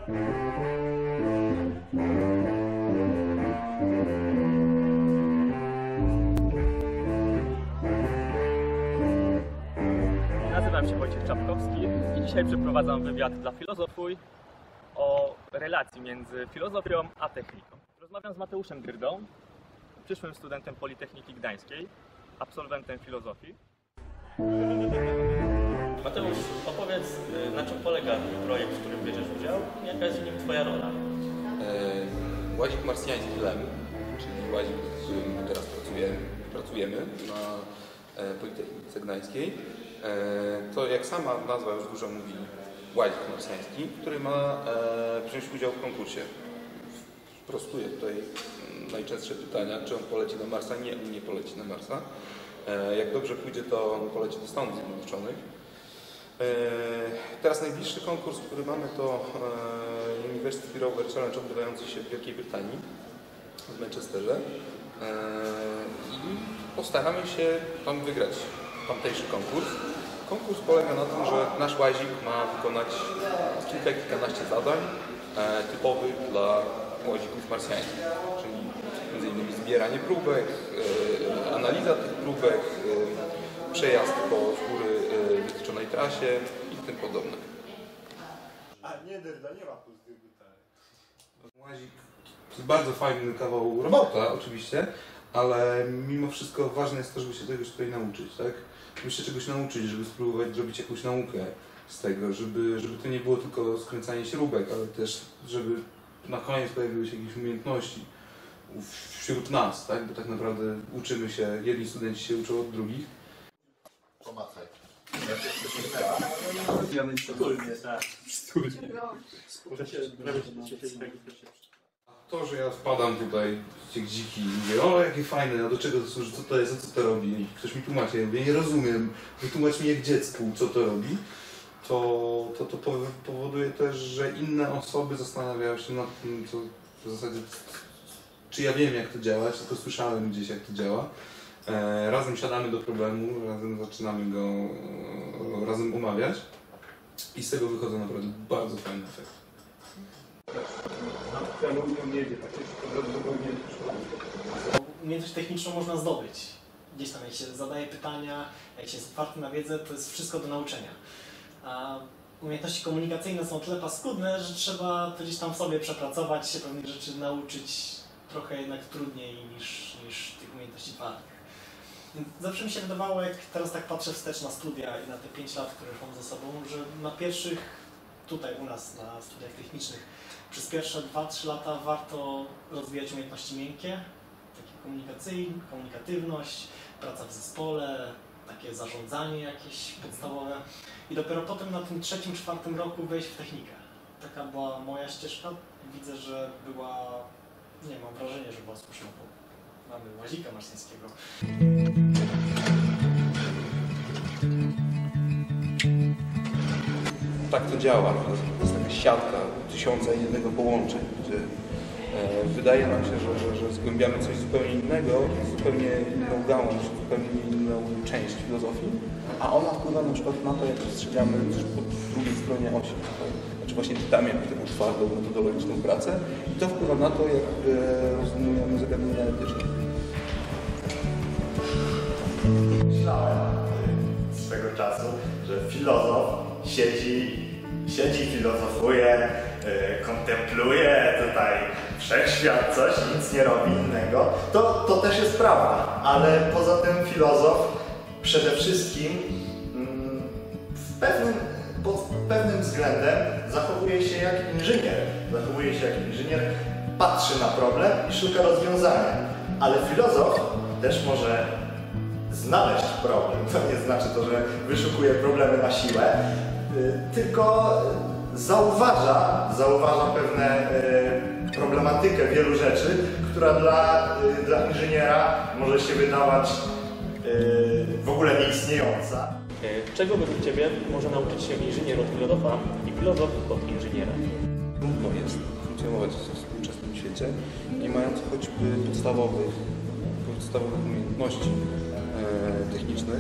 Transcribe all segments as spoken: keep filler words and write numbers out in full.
Nazywam się Wojciech Czapkowski i dzisiaj przeprowadzam wywiad dla Filozofów o relacji między filozofią a techniką. Rozmawiam z Mateuszem Dyrdą, przyszłym studentem Politechniki Gdańskiej, absolwentem filozofii. Mateusz, opowiedz, na czym polega projekt, w którym bierzesz udział i jaka jest w nim Twoja rola? E, łazik marsjański Lem, czyli łazik, z którym teraz pracujemy, pracujemy na e, Politechnice Gdańskiej. E, to jak sama nazwa już dużo mówi, łazik marsjański, który ma e, wziąć udział w konkursie. Prostuję tutaj najczęstsze pytania, czy on poleci na Marsa? Nie, on nie poleci na Marsa. E, jak dobrze pójdzie, to on poleci do Stanów Zjednoczonych. E, teraz najbliższy konkurs, który mamy, to e, University Rover Challenge odbywający się w Wielkiej Brytanii, w Manchesterze. E, I postaramy się tam wygrać tamtejszy konkurs. Konkurs polega na tym, że nasz łazik ma wykonać kilka, kilkanaście zadań e, typowych dla łazików marsjańskich, czyli między innymi zbieranie próbek, e, analiza tych próbek, e, przejazd po z góry e, wytyczonej trasie i tym podobne. A nie, Dyrda nie ma pustych butelek. Łazik to jest bardzo fajny kawał robota oczywiście, ale mimo wszystko ważne jest to, żeby się czegoś tutaj nauczyć, tak? Żeby się czegoś nauczyć, żeby spróbować zrobić jakąś naukę z tego, żeby, żeby to nie było tylko skręcanie śrubek, ale też, żeby na koniec pojawiły się jakieś umiejętności wśród nas, tak? Bo tak naprawdę uczymy się, jedni studenci się uczą od drugich. Pomachaj. Wspólnie, tak. Wspólnie. To, że ja wpadam tutaj w tych dziki i mówię, o jakie fajne, a do czego to służy, co to jest, a co to robi? Ktoś mi tłumaczy, ja mówię, nie rozumiem, wytłumacz mi jak dziecku, co to robi. To, to, to powoduje też, że inne osoby zastanawiają się nad tym, co w zasadzie, czy ja wiem jak to działa, czy tylko słyszałem gdzieś jak to działa. E, razem siadamy do problemu, razem zaczynamy go e, razem omawiać i z tego wychodzą naprawdę bardzo fajne efekty. Umiejętność techniczną można zdobyć. Gdzieś tam jak się zadaje pytania, jak się jest otwarty na wiedzę, to jest wszystko do nauczenia. A umiejętności komunikacyjne są o tyle paskudne, że trzeba to gdzieś tam w sobie przepracować, się pewnych rzeczy nauczyć trochę jednak trudniej niż, niż tych umiejętności twardych. Zawsze mi się wydawało, jak teraz tak patrzę wstecz na studia i na te pięć lat, które mam za sobą, że na pierwszych, tutaj u nas na studiach technicznych, przez pierwsze dwa trzy lata warto rozwijać umiejętności miękkie, takie komunikacyjne, komunikatywność, praca w zespole, takie zarządzanie jakieś podstawowe i dopiero potem na tym trzecim, czwartym roku wejść w technikę. Taka była moja ścieżka. Widzę, że była, nie mam wrażenia, że była słuszna, bo mamy łazika marsjańskiego. Tak to działa. To jest taka siatka tysiąca i jednego połączeń, gdzie e, wydaje nam się, że, że, że zgłębiamy coś zupełnie innego, zupełnie inną gałąź, zupełnie inną część filozofii, a ona wpływa na przykład na to, jak postrzegamy po drugiej stronie osi. Znaczy właśnie czytamy jakąś taką twardą, metodologiczną pracę i to wpływa na to, jak e, rozumujemy zagadnienia etyczne. Myślałem swego czasu, że filozof siedzi, siedzi, filozofuje, yy, kontempluje tutaj wszechświat, coś, nic nie robi innego. To, to też jest prawda, ale poza tym filozof przede wszystkim mm, w pewnym, pod pewnym względem zachowuje się jak inżynier. Zachowuje się jak inżynier, patrzy na problem i szuka rozwiązania. Ale filozof też może znaleźć problem. To nie znaczy to, że wyszukuje problemy na siłę, tylko zauważa, zauważa pewne problematykę wielu rzeczy, która dla, dla inżyniera może się wydawać w ogóle nieistniejąca. Czego według Ciebie może nauczyć się inżynier od filozofa i filozof od inżyniera? Trudno jest funkcjonować w współczesnym świecie, nie mając choćby podstawowych, podstawowych umiejętności e, technicznych,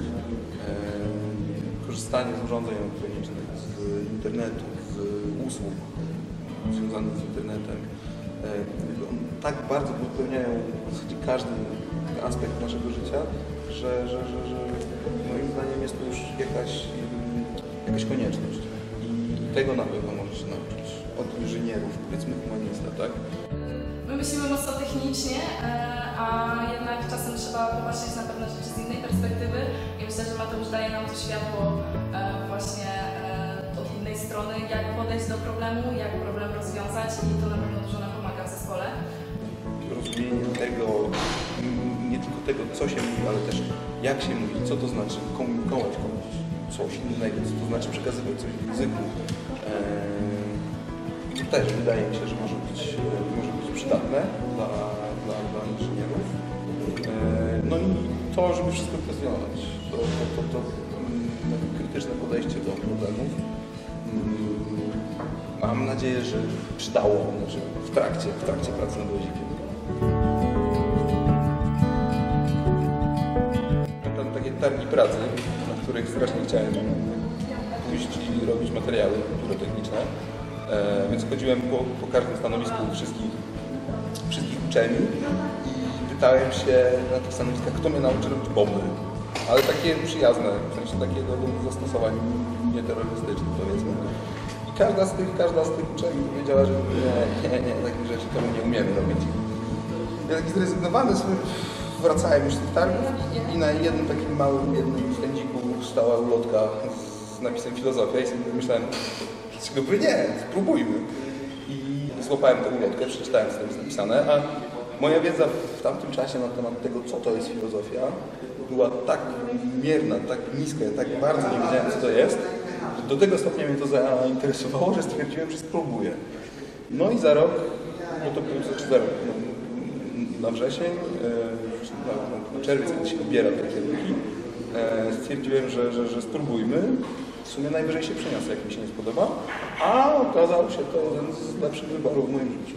e, korzystanie z urządzeń elektronicznych, z internetu, z usług. związanych z internetem, tak bardzo wypełniają w zasadzie każdy aspekt naszego życia, że, że, że, że moim zdaniem jest to już jakaś, jakaś konieczność. I tego na pewno może się nauczyć od inżynierów, powiedzmy humanista, tak? My myślimy mocno technicznie, a jednak czasem trzeba popatrzeć na pewne rzeczy z innej perspektywy i myślę, że Mateusz daje nam to światło właśnie od innej strony, jak podejść do problemu, jak problem rozwiązać i to na pewno dużo nam pomaga w zespole. Rozumienie tego, nie tylko tego, co się mówi, ale też jak się mówi, co to znaczy komunikować komuś coś innego, co to znaczy przekazywać coś w języku. To też wydaje mi się, że może być, może być przydatne dla, dla, dla inżynierów. No i to, żeby wszystko kwestionować, to, to, to, to krytyczne podejście do problemów. Mam nadzieję, że przydało znaczy w trakcie, w trakcie pracy nad łazikiem. Tam takie targi pracy, na których strasznie chciałem pójść i robić materiały pirotechniczne. E, więc chodziłem po, po każdym stanowisku wszystkich, wszystkich uczelni i pytałem się na tych stanowiskach, kto mnie nauczy robić bomby. Ale takie przyjazne, w sensie takie do, do zastosowań nieterrorystycznych, powiedzmy. I każda z tych, każda z tych uczelni powiedziała, że nie, nie, nie, takich rzeczy to my nie umiemy robić. Ja taki zrezygnowany sobie wracałem już z tych targów i, i na jednym takim małym, jednym stędziku stała ulotka z napisem filozofia i sobie myślałem, dlaczego by nie, spróbujmy. I złapałem tę ulotkę, przeczytałem, co tam jest napisane, a moja wiedza w tamtym czasie na temat tego, co to jest filozofia, była tak mierna, tak niska, tak bardzo nie wiedziałem, co to jest, że do tego stopnia mnie to zainteresowało, że stwierdziłem, że spróbuję. No i za rok, no to był znaczy za rok, no, na wrzesień, na, na czerwiec, kiedy się wybiera te kierunki, stwierdziłem, że, że, że spróbujmy. W sumie najwyżej się przeniosę, jak mi się nie spodoba, a okazało się to jeden z lepszych wyborów w moim życiu.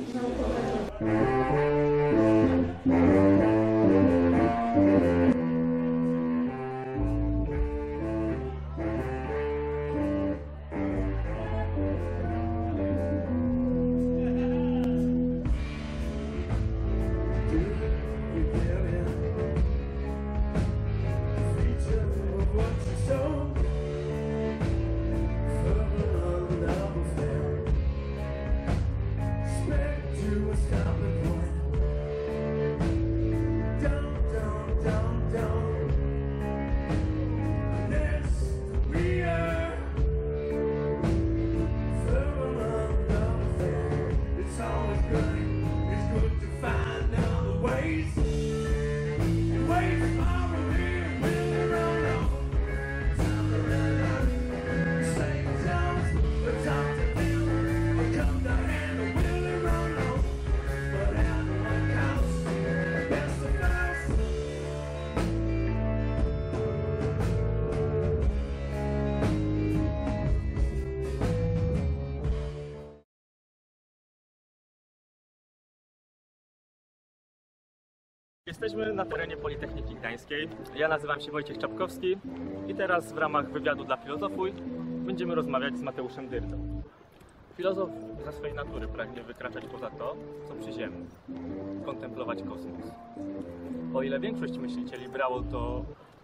Jesteśmy na terenie Politechniki Gdańskiej. Ja nazywam się Wojciech Czapkowski i teraz w ramach wywiadu dla Filozofuj będziemy rozmawiać z Mateuszem Dyrdą. Filozof ze swojej natury pragnie wykraczać poza to, co przyziemne, kontemplować kosmos. O ile większość myślicieli brało to...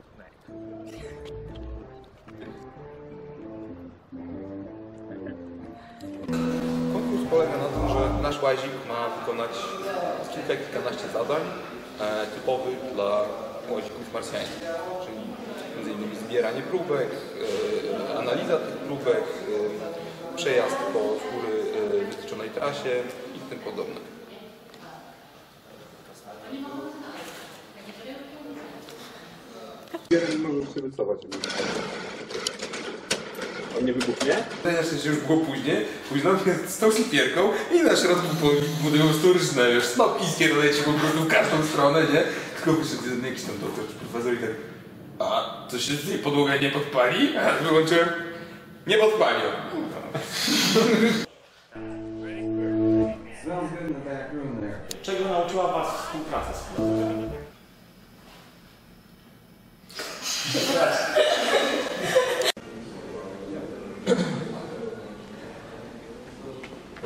Konkurs polega na tym, że nasz łazik ma wykonać kilka, kilkanaście zadań e, typowych dla łazików marsjańskich, czyli między innymi zbieranie próbek, e, analiza tych próbek, e, przejazd po z góry e, wytyczonej trasie i tym podobne. Możesz się wycofać. On nie wybuchnie? Na szczęście już było później, późno z tą szlifierką i na środku budują historyczne, wiesz, snopki leci po prostu w każdą stronę, nie? Tylko wyszedł jakiś tam doktor czy profesor i tak, a to się z tej podłoga nie podpali? A wyłączyłem, nie podpali. Czego nauczyła Was współpraca z filozofem?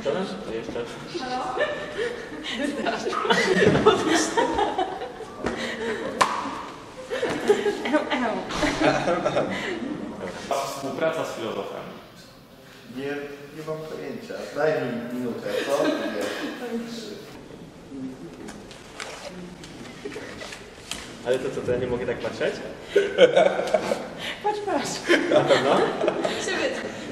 Gotowe? To jeszcze. Halo? Współpraca z filozofem. Nie, nie mam pojęcia. Daj mi minutę, co? Nie. Ale to co, to ja nie mogę tak patrzeć? Patrz, patrz. Na pewno? Siebie.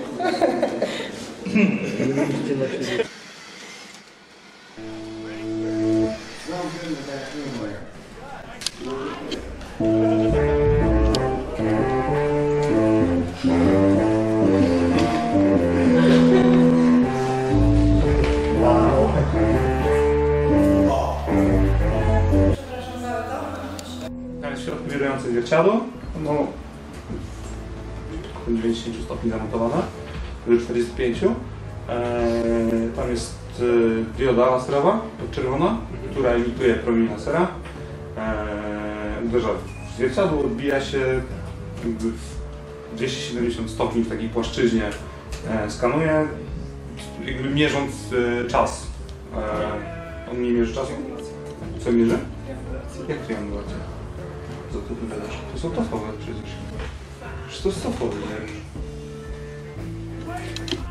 Przepraszam za to. Tam jest w środku wirujące zwierciadło, no dziewięćdziesiąt stopni zamontowane, do czterdziestu pięciu. Eee, tam jest e, dioda laserowa, czerwona, która emituje promień lasera. Eee, uderza w zwierciadło, odbija się jakby w dwieście siedemdziesiąt stopni w takiej płaszczyźnie, e, skanuje, jakby mierząc e, czas. E, on nie mierzy czasu? Co mierzy? Jak triangulacja? Co ty wydasz? To są tofowe przecież. Przecież to jest tofowe, nie?